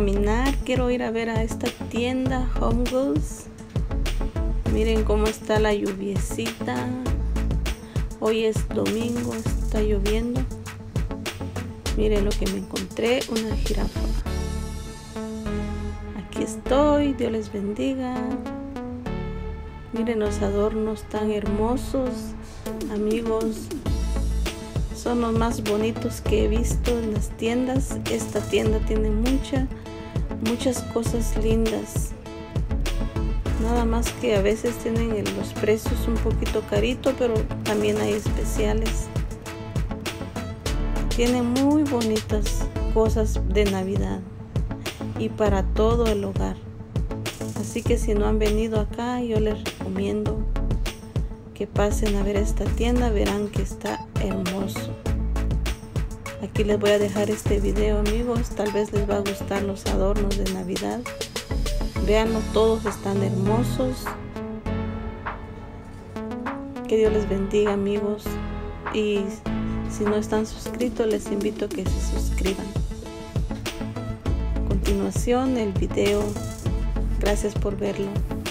caminar, quiero ir a ver a esta tienda Home Goods. Miren cómo está la lluviecita. Hoy es domingo, está lloviendo. Miren lo que me encontré, una jirafa. Aquí estoy, Dios les bendiga. Miren los adornos tan hermosos, amigos. Son los más bonitos que he visto en las tiendas. Esta tienda tiene muchas cosas lindas. Nada más que a veces tienen los precios un poquito carito, pero también hay especiales. Tiene muy bonitas cosas de Navidad y para todo el hogar. Así que si no han venido acá, yo les recomiendo que pasen a ver esta tienda. Verán que está hermoso. Aquí les voy a dejar este video, amigos. Tal vez les va a gustar los adornos de Navidad. Véanlo, todos están hermosos. Que Dios les bendiga, amigos. Y si no están suscritos, les invito a que se suscriban. A continuación el video. Gracias por verlo.